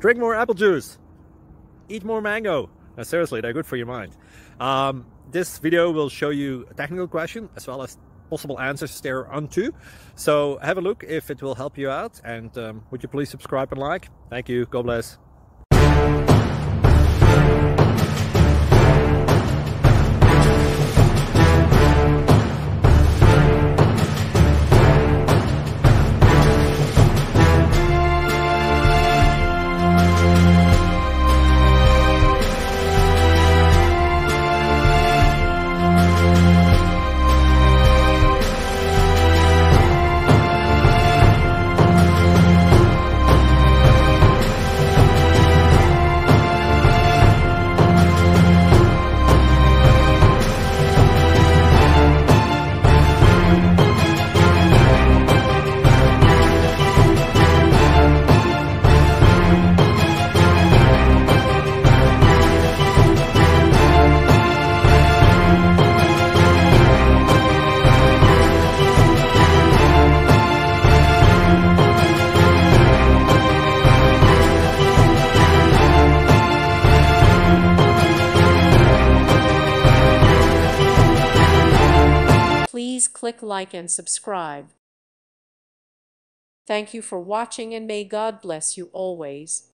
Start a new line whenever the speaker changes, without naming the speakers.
Drink more apple juice. Eat more mango. No, seriously, they're good for your mind. This video will show you a technical question as well as possible answers thereunto. So have a look if it will help you out, and would you please subscribe and like? Thank you. God bless.
Please click like and subscribe. Thank you for watching, and may God bless you always.